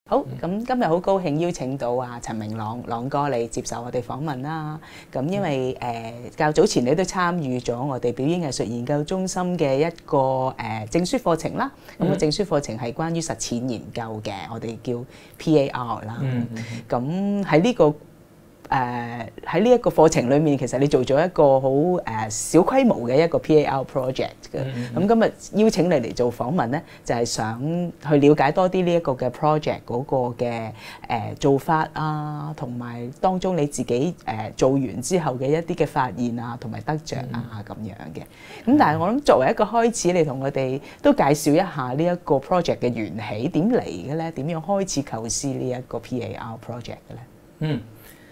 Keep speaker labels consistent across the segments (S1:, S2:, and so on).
S1: 好，咁今日好高興邀請到陳明朗朗哥嚟接受我哋訪問啦。咁因為較早前你都參與咗我哋表演藝術研究中心嘅一個證書課程啦。咁個證書課程係關於實踐研究嘅，我哋叫 PaR 啦。咁喺呢個喺呢一個課程裏面，其實你做咗一個好小規模嘅一個 PaR project 嘅。咁今日邀請你嚟做訪問咧，就係想去了解多啲呢一個嘅 project 嗰個嘅做法啊，同埋當中你自己做完之後嘅一啲嘅發現啊，同埋得着啊咁樣嘅。咁但係我諗作為一個開始，你同我哋都介紹一下呢一個 project 嘅緣起點嚟嘅咧？點樣開始構思呢一個 PaR project 嘅咧？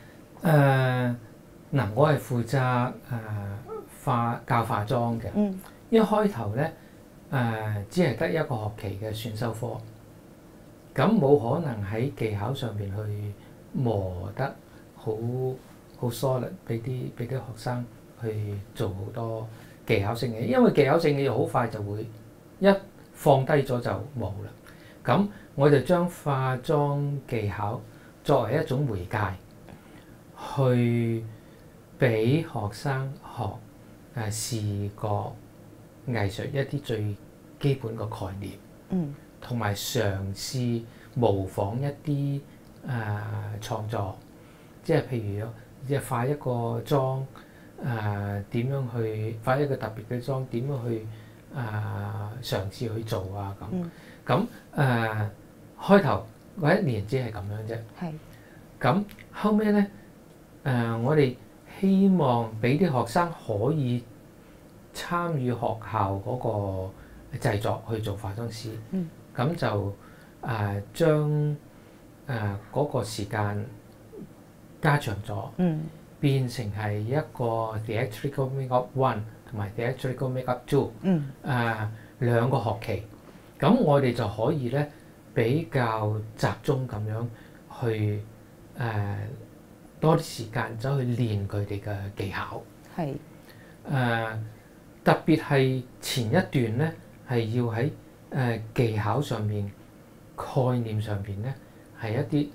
S2: 嗱，我係負責教化妝嘅。一開頭咧只係得一個學期嘅選修科，咁冇可能喺技巧上邊去磨得好 solid， 俾啲學生去做好多技巧性嘅，因為技巧性嘅嘢好快就會一放低咗就冇啦。咁我就將化妝技巧作為一種媒介，去俾學生學視覺藝術一啲最基本嘅概念，同埋嘗試模仿一啲創作，即係譬如即係化一個妝，點樣去化一個特別嘅妝，點樣去嘗試去做啊咁。開頭嗰一年只係咁樣啫。係。咁後尾咧。我哋希望俾啲學生可以參與學校嗰個製作去做化妝師，咁就將嗰個時間加長咗，變成係一個 Theatrical Make-up 1同埋 Theatrical Make-up 2，兩個學期，咁我哋就可以咧比較集中咁樣去多啲時間走去練佢哋嘅技巧，係特別係前一段咧，係要喺技巧上面、概念上邊咧，係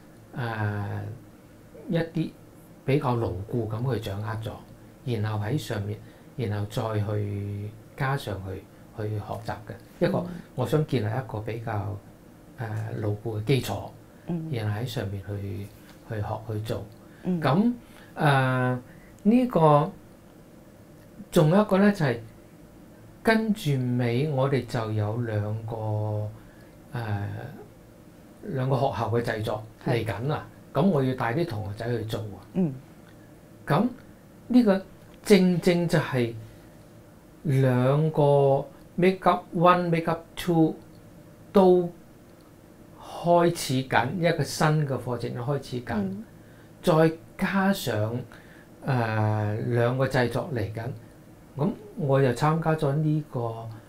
S2: 一啲比較牢固咁去掌握咗，然後喺上面，然後再去加上去學習嘅一個，我想建立一個比較牢固嘅基礎，然後喺上面去學去做。咁呢個仲有一個咧，就係跟住尾，我哋就有兩個學校嘅製作嚟緊啦。咁我要帶啲同學仔去做啊。咁呢個正正就係兩個 Make-up 1、Make-up 2都開始緊，一個新嘅課程都開始緊。再加上兩個製作嚟緊，咁我就參加咗呢個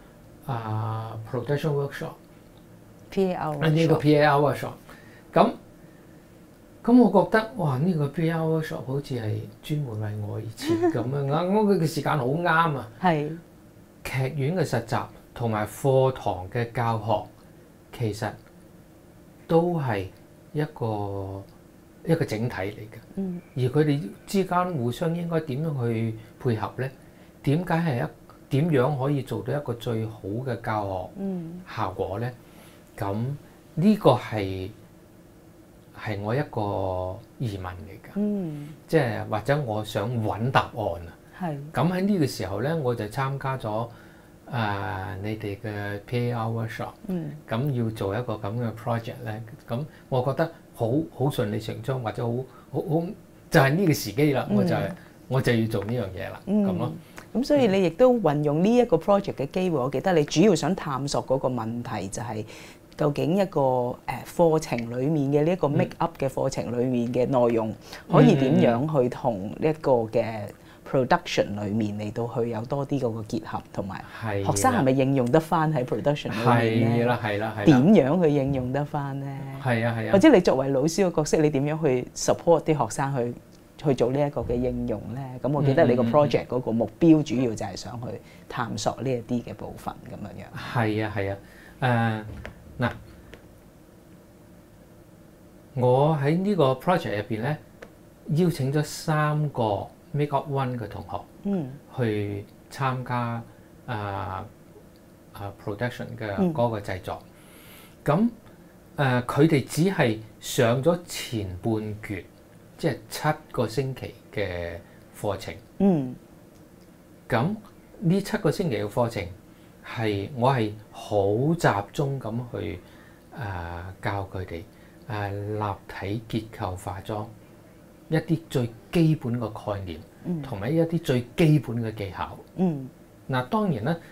S2: production workshop，PaR 呢個 PaR workshop。咁我覺得哇，呢個 PaR workshop 好似係專門為我而設咁樣，我嘅時間好啱啊！係劇院嘅實習同埋課堂嘅教學，其實都係一個整體嚟嘅，而佢哋之間互相應該點樣去配合咧？點樣可以做到一個最好嘅教學效果咧？咁呢個係我一個疑問嚟㗎，即係或者我想揾答案啊。係。咁喺呢個時候咧，我就參加咗你哋嘅 PaR workshop，咁要做一個咁嘅 project 咧，咁我覺得好順理成章，或者好就係呢個時機啦，我就要做呢樣嘢啦，咁咯。
S1: 咁所以你亦都運用呢一個 project 嘅機會，我記得你主要想探索嗰個問題就係究竟一個課程裡面嘅呢一個 make-up 嘅課程裡面嘅內容，可以點樣去同呢一個嘅production 裡面嚟到去有多啲嗰個結合，同埋學生係咪應用得翻喺 production 裡面咧？係啦。點樣去應用得翻咧？係啊。或者你作為老師嘅角色，你點樣去 support 啲學生去做呢一個嘅應用咧？咁我記得你個 project 嗰個目標主要就係想去探索呢一啲嘅部分咁樣樣。係啊。嗱，
S2: 我喺呢個 project 入邊咧，邀請咗3個 Make-up One 嘅同學，去參加production 嘅嗰個製作。咁佢哋只係上咗前半橛，即係7個星期嘅課程。咁呢7個星期嘅課程我係好集中咁去教佢哋立體結構化妝一啲最基本嘅概念，同埋一啲最基本嘅技巧。嗱，當然啦，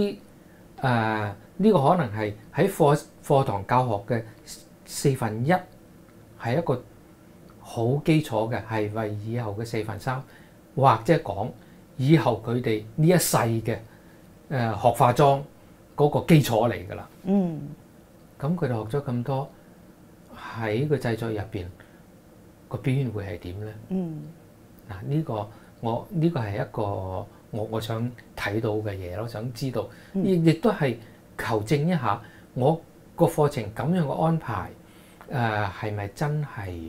S2: 呢個可能係喺課堂教學嘅1/4，係一個好基礎嘅，係為以後嘅3/4，或者講以後佢哋呢一世嘅學化妝嗰個基礎嚟㗎啦。咁佢哋學咗咁多，喺個製作入邊個表現會係點咧？嗱，呢個係一個我想睇到嘅嘢咯，想知道，亦都係求證一下我個課程咁樣嘅安排，係咪真係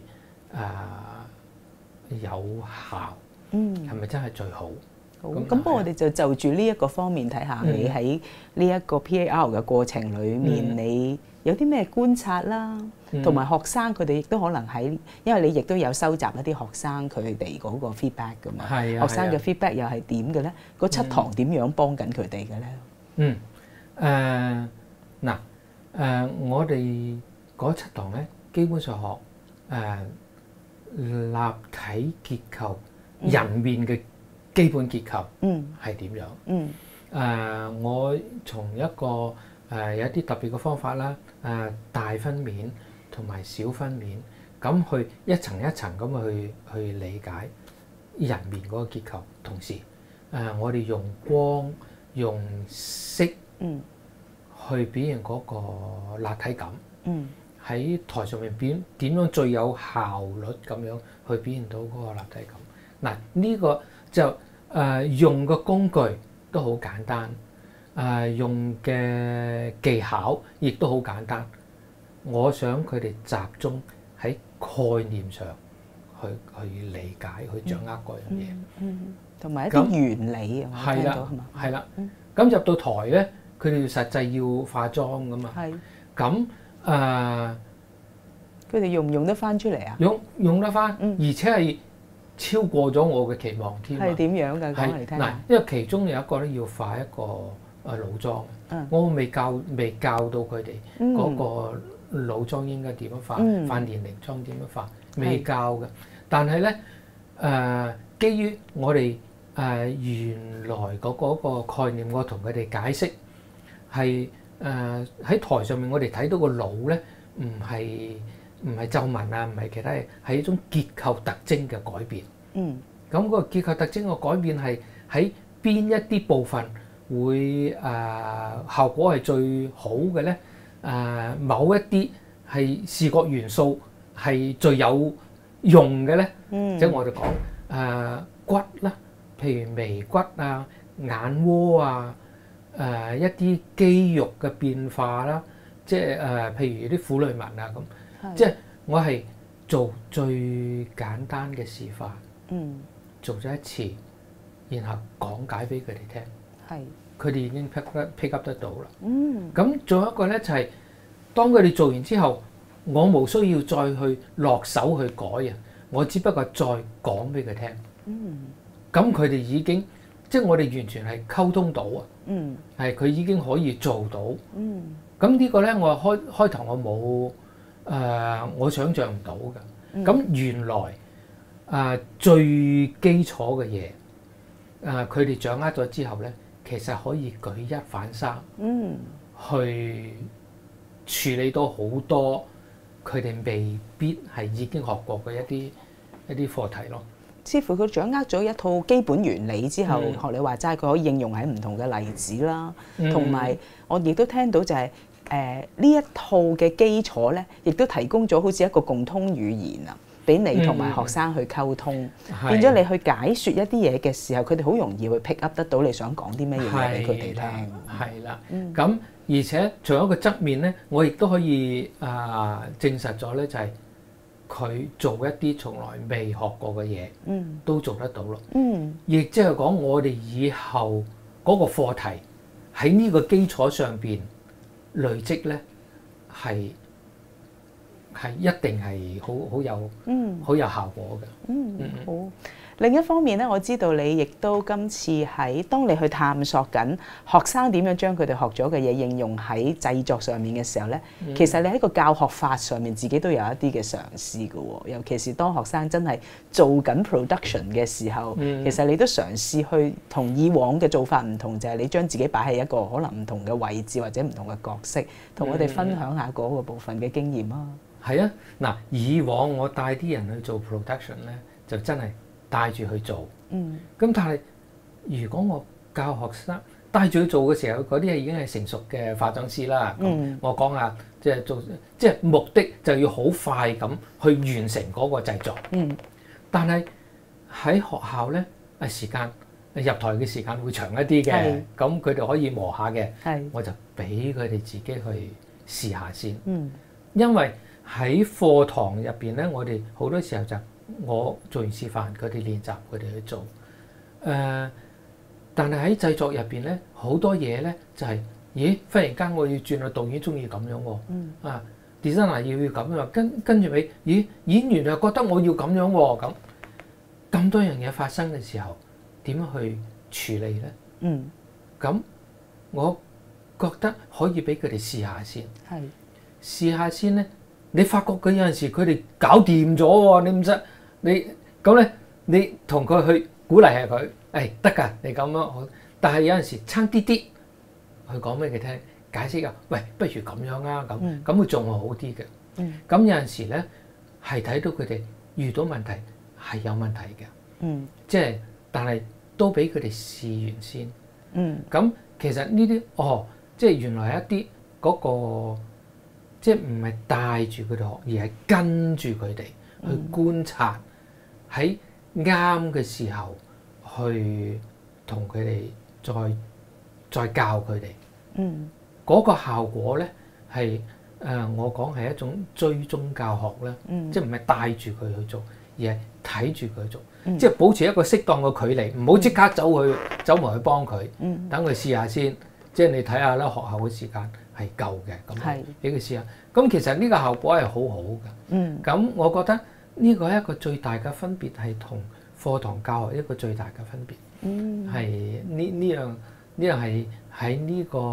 S2: 有效？係咪真係最好？
S1: 咁不過我哋就住呢一個方面睇下，你喺呢一個 PaR 嘅過程裡面，你有啲咩觀察啦？同埋學生佢哋亦都可能喺，因為你亦都有收集一啲學生佢哋嗰個 feedback 㗎嘛。學生嘅 feedback 又係點嘅咧？嗰7堂點樣幫緊佢哋嘅咧？
S2: 我哋嗰7堂咧，基本上學立體結構、人面嘅基本結構係點樣？我從一個有一啲特別嘅方法啦，大分面同埋小分面，咁去一層一層咁去理解人面嗰個結構。同時，我哋用光、用色去表現嗰個立體感。喺台上面點樣最有效率咁樣去表現到嗰個立體感。嗱，呢個就用嘅工具都好簡單，用嘅技巧亦都好簡單。我想佢哋集中喺概念上去理解、去掌握嗰樣嘢，
S1: 同埋一啲原理啊。
S2: 係啦，係啦。咁入到台咧，佢哋實際要化妝㗎嘛。咁
S1: 佢哋用唔用得翻出嚟啊？
S2: 用得翻，而且係超過咗我嘅期望添。係
S1: 點樣㗎？講嚟聽下。
S2: 因為其中有一個咧要化一個老妝，我未教到佢哋嗰個老妝應該點樣化，化年齡妝點樣化，未教嘅。但係咧基於我哋原來嗰個概念，我同佢哋解釋係喺台上面我哋睇到個腦咧，唔係皺紋啊，唔係其他嘢，係一種結構特徵嘅改變。咁個結構特徵嘅改變係喺邊一啲部分會效果係最好嘅咧？某一啲係視覺元素係最有用嘅咧？即係我哋講骨啦，譬如眉骨啊、眼窩啊，一啲肌肉嘅變化啦，即係譬如啲婦女紋啊咁，即係我係做最簡單嘅示範，做咗一次，然後講解俾佢哋聽，佢哋已經 pick up 得到啦。咁仲有一個咧就係，當佢哋做完之後，我冇需要再去落手去改啊，我只不過再講俾佢聽。咁佢哋已經即係我哋完全係溝通到啊，係佢已經可以做到。咁呢個咧，我開頭我冇我想像唔到嘅。咁原來最基礎嘅嘢，佢哋掌握咗之後咧，其實可以舉一反三，去處理到好多佢哋未必係已經學過嘅一啲課題咯。
S1: 似乎佢掌握咗一套基本原理之後，學你話齋，佢可以應用喺唔同嘅例子啦。同埋我亦都聽到就係呢一套嘅基礎咧，亦都提供咗好似一個共通語言啊，俾你同埋學生去溝通，變咗你去解説一啲嘢嘅時候，佢哋好容易去 pick up 得到你想講啲咩嘢俾佢哋聽。
S2: 係啦，咁而且仲有一個側面咧，我亦都可以證實咗咧，就係佢做一啲從來未學過嘅嘢，都做得到咯。亦即係講我哋以後嗰個課題喺呢個基礎上邊累積咧，係一定係好有效果嘅。
S1: 好。另一方面咧，我知道你亦都今次當你去探索緊學生點樣將佢哋學咗嘅嘢應用喺製作上面嘅時候咧，其實你喺個教學法上面自己都有一啲嘅嘗試嘅喎。尤其是當學生真係做緊 production 嘅時候，其實你都嘗試去同以往嘅做法唔同，就係你將自己擺喺一個可能唔同嘅位置或者唔同嘅角色，同我哋分享下嗰個部分嘅經驗啊。
S2: 係啊，嗱，以往我帶啲人去做 production 咧，就真係帶住去做，咁但係如果我教學生帶住去做嘅時候，嗰啲係已經係成熟嘅化妝師啦。我講下，即係目的就要好快咁去完成嗰個製作。但係喺學校咧，時間入台嘅時間會長一啲嘅，咁佢哋可以磨下嘅，我就俾佢哋自己去試下先。因為喺課堂入邊咧，我哋好多時候就我做完示範，佢哋練習，佢哋去做。但係喺製作入邊咧，好多嘢咧就係，咦？忽然間我要轉個導演中意咁樣喎，designer 要咁樣，跟住尾，咦？演員又覺得我要咁樣喎，咁多樣嘢發生嘅時候，點樣去處理咧？咁我覺得可以俾佢哋試下先，試下先咧。你發覺佢有陣時佢哋搞掂咗喎，你唔使你咁咧，你同佢去鼓勵下佢，得㗎，你咁樣好。但係有陣時差啲啲，去講俾佢聽，解釋啊，喂，不如咁樣啊，咁會仲會好啲嘅。咁有陣時咧係睇到佢哋遇到問題係有問題嘅，即係但係都俾佢哋試完先。咁其實呢啲即係原來一啲嗰個。即係唔係帶住佢哋學，而係跟住佢哋去觀察，喺啱嘅時候去同佢哋再教佢哋。嗰個效果咧係我講係一種追蹤教學啦，即係唔係帶住佢去做，而係睇住佢做，即係保持一個適當嘅距離，唔好即刻走埋去幫佢，等佢試下先。即係你睇下啦，學校嘅時間係夠嘅，咁俾佢試下。咁其實呢個效果係好好嘅。咁我覺得呢個係一個最大嘅分別，係同課堂教學一個最大嘅分別。係呢樣係喺呢個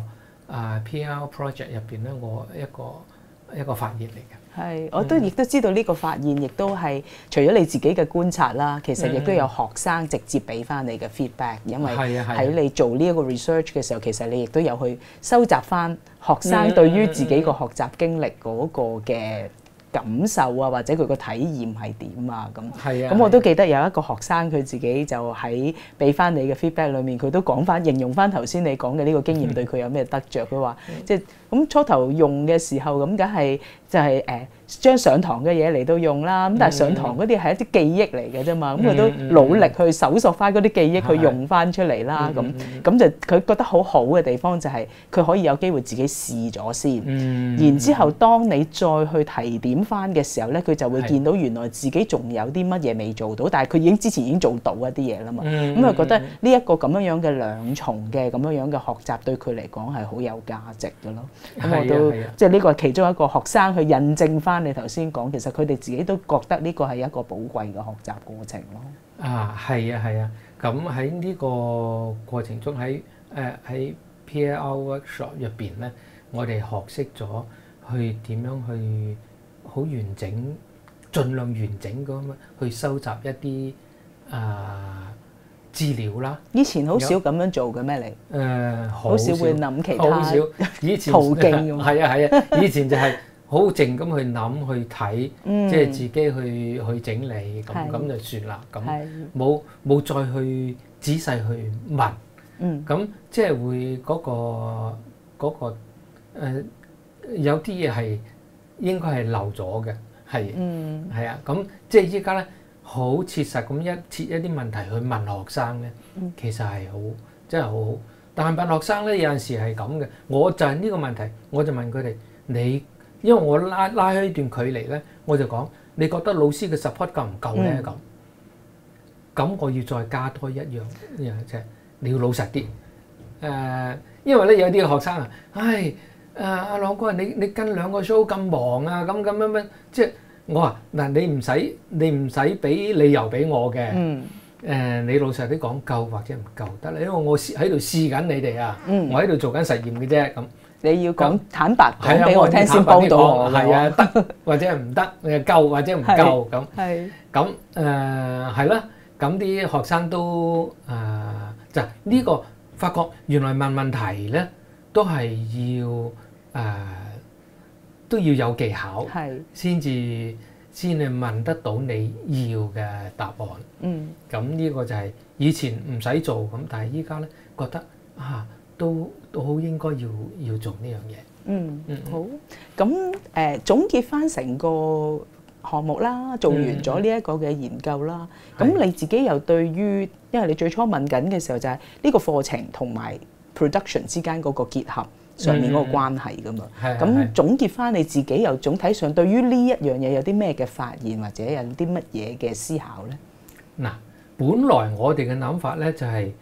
S2: PaR Project 入邊咧，我一個發現嚟嘅。我亦都知道呢個發現，亦都係除咗你自己嘅觀察啦，其實亦都有學生直接俾翻你嘅 feedback，因為喺你做呢一個 research 嘅時候，其實你亦都有去收集翻學生對於自己個學習經歷嗰個嘅感受啊，或者佢個體驗係點啊咁。我都記得有一個學生佢自己就喺俾翻你嘅 feedback 裏面，佢都講翻形容翻頭先你講嘅呢個經驗對佢有咩得着。佢話即係咁初頭用嘅時候咁，梗係就係將上堂嘅嘢嚟到用啦。咁但係上堂嗰啲係一啲記憶嚟嘅啫嘛。咁佢都努力去搜索翻嗰啲記憶去用翻出嚟啦。咁就佢覺得好好嘅地方就係佢可以有機會自己試咗先，然之後當你再去提點翻嘅時候咧，佢就會見到原來自己仲有啲乜嘢未做到，但係佢之前已經做到一啲嘢啦嘛。咁佢覺得呢一個咁樣樣嘅兩重嘅咁樣樣嘅學習對佢嚟講係好有價值嘅咯。咁我都即係呢個係其中一個學生去印證翻你頭先講，其實佢哋自己都覺得呢個係一個寶貴嘅學習過程咯。 係啊。咁喺呢個過程中，喺PaR workshop 入邊咧，我哋學識咗去點樣去好完整，盡量完整咁去收集一啲資料啦。以前好少咁樣做嘅咩？你好少會諗其他好少以前途徑咁。係啊，以前就係好靜咁去諗去睇，即係自己去整理咁就算啦。咁冇再去仔細去問。咁即係會嗰個有啲嘢係應該係漏咗嘅。係啊。咁即係依家咧，好切實咁設一啲問題去問學生咧，其實係好真係好好。但係問學生咧，有陣時係咁嘅，我就係呢個問題，我就問佢哋，因為我拉開一段距離咧，我就講你覺得老師嘅 support 夠唔夠咧？咁我要再加多一樣啫，你要老實啲。因為咧有啲學生啊，阿朗哥，你跟2個 show 咁忙啊，咁樣，即係我話嗱，你唔使俾理由俾我嘅。你老實啲講夠或者唔夠得咧，因為我喺度試緊你哋啊，我喺度做緊實驗嘅啫。咁你要講坦白講俾我聽先幫到我。係啊，得或者唔得，夠或者唔夠咁。咁係啦，咁啲學生都就呢個發覺原來問題咧都係都要有技巧，先至問得到你要嘅答案。咁呢個就係以前唔使做咁，但係依家咧覺得都好應該要做呢樣嘢。好。咁總結翻成個項目啦，做完咗呢一個嘅研究啦。咁你自己又對於，因為你最初問緊嘅時候就係呢個課程同埋 production 之間嗰個結合上面嗰個關係噶嘛。咁總結翻你自己又總體上對於呢一樣嘢有啲咩嘅發現或者有啲乜嘢嘅思考咧？嗱，本來我哋嘅諗法咧就係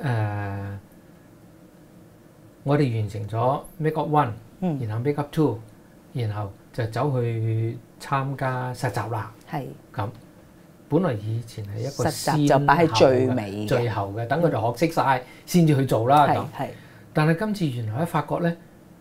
S2: 我哋完成咗 Make-up 1，然後 Make-up 2，然後就走去參加實習啦。咁本來以前係一個實習就擺喺最尾最後嘅，等佢哋學識晒先至去做啦。但係今次原來一發覺咧，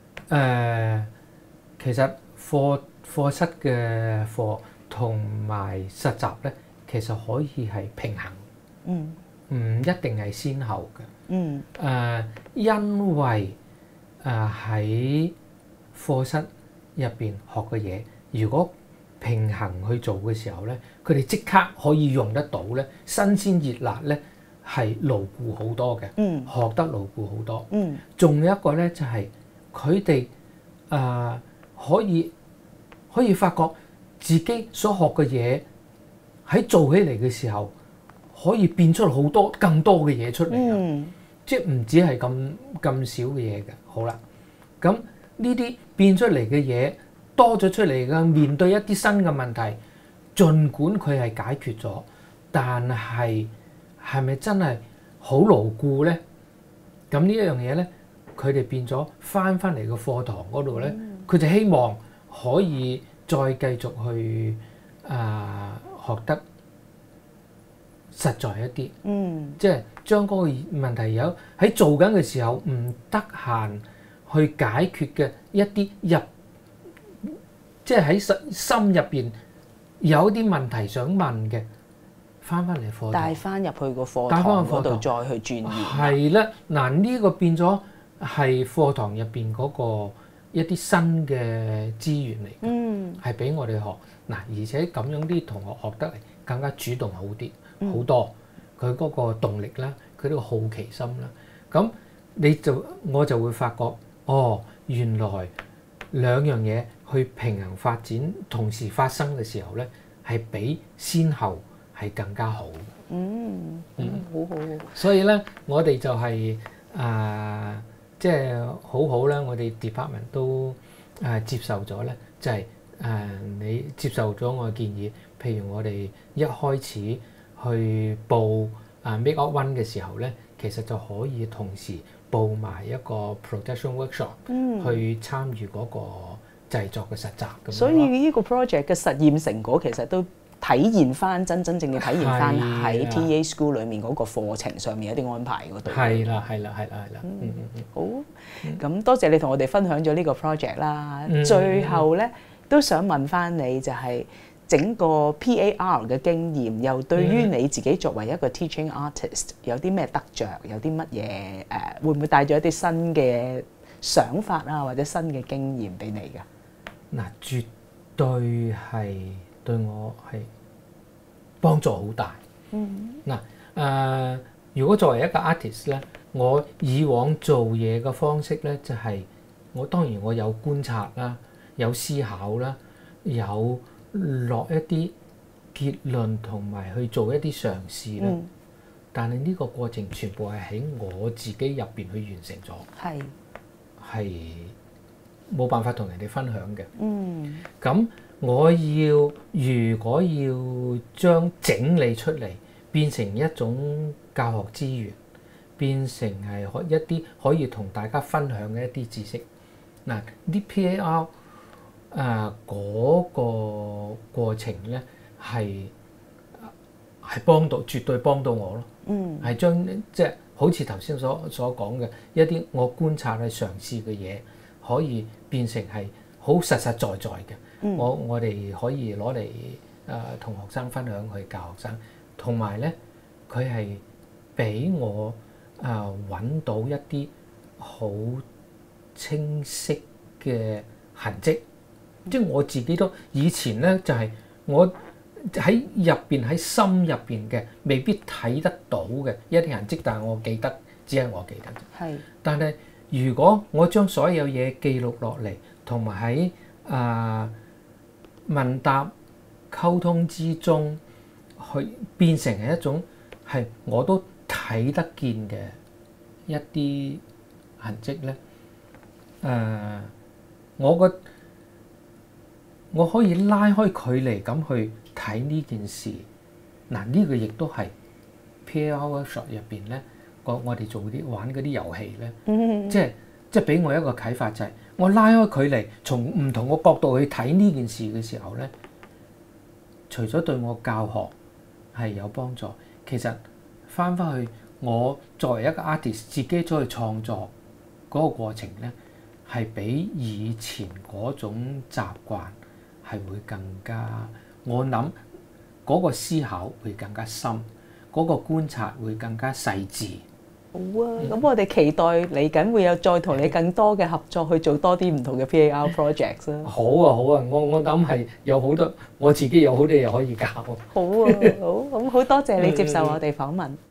S2: 其實課室嘅課同埋實習咧，其實可以係平衡，唔一定係先後嘅。因為喺課室入邊學嘅嘢，如果平衡去做嘅時候咧，佢哋即刻可以用得到咧，新鮮熱辣咧係牢固好多嘅，學得牢固好多。仲有一個咧就係佢哋可以發覺自己所學嘅嘢喺做起嚟嘅時候，可以變出好多更多嘅嘢出嚟。即係唔止係咁少嘅嘢嘅。好啦，咁呢啲變出嚟嘅嘢多咗出嚟嘅，面對一啲新嘅問題，儘管佢係解決咗，但係咪真係好牢固咧？咁呢一樣嘢咧，佢哋變咗翻嚟個課堂嗰度咧，佢就希望可以再繼續去學得實在一啲。即係將嗰個問題有喺做緊嘅時候唔得閒去解決嘅一啲即係喺心入邊有啲問題想問嘅，翻嚟課堂帶翻入去個課堂嗰度再去鑽研。係啦，嗱呢個變咗係課堂入邊嗰個一啲新嘅資源嚟嘅，係俾我哋學嗱，而且咁樣啲同學學得嚟更加主動好啲，好多佢嗰個動力啦，佢呢個好奇心啦，咁我就會發覺原來兩樣嘢去平衡發展，同時發生嘅時候咧，係比先後係更加好。好好。所以咧，我哋就係即係好好啦。我哋 department 都接受咗咧，就係你接受咗我嘅建議。譬如我哋一開始去報Make-up 1嘅時候咧，其實就可以同時報埋一個 production workshop，去參與嗰個製作嘅實習咁。所以呢個 project 嘅實驗成果其實都體現翻真正嘅體現翻喺 PA School 裏面嗰個課程上面一啲安排嗰度。係啦。好，咁多謝你同我哋分享咗呢個 project 啦。最後咧都想問翻你，就係整個 PAR 嘅經驗，又對於你自己作為一個 teaching artist 有啲咩得着？有啲乜嘢會唔會帶咗一啲新嘅想法啊，或者新嘅經驗俾你㗎？嗱，絕對係對我係幫助好大。如果作為一個 artist 咧，我以往做嘢嘅方式咧，就係當然我有觀察啦，有思考啦，有落一啲結論同埋去做一啲嘗試啦。但係呢個過程全部係喺我自己入邊去完成咗，係冇辦法同人哋分享嘅。咁我如果要將整理出嚟，變成一種教學資源，變成係一啲可以同大家分享嘅一啲知識。嗱，啲 PaR 嗰個過程咧係絕對幫到我咯。係將即係好似頭先所講嘅一啲我觀察去嘗試嘅嘢，可以變成係好實實在在嘅。我哋可以攞嚟同學生分享，去教學生，同埋咧佢係俾我揾到一啲好清晰嘅痕跡。即係我自己都以前咧就係我喺入邊喺心入邊嘅未必睇得到嘅一啲痕跡，但係我記得，只係我記得。係。但係如果我將所有嘢記錄落嚟，同埋喺問答溝通之中，去變成係一種係我都睇得見嘅一啲痕跡咧。我可以拉開距離咁去睇呢件事。嗱，呢個亦都係 PaR workshop 入邊咧，我哋做玩嗰啲遊戲咧，即係俾我一個啟發，就係我拉開距離，從唔同嘅角度去睇呢件事嘅時候咧，除咗對我教學係有幫助，其實翻去我作為一個 artist 自己再去創作嗰個過程咧，係比以前嗰種習慣係會更加，我諗嗰個思考會更加深，嗰個觀察會更加細緻。
S1: 好啊，咁我哋期待嚟緊會有再同你更多嘅合作，去做多啲唔同嘅 PaR projects 啦。
S2: 好啊，我諗係有好多，我自己有好多嘢可以教。
S1: 好啊，好，咁好多謝你接受我哋訪問。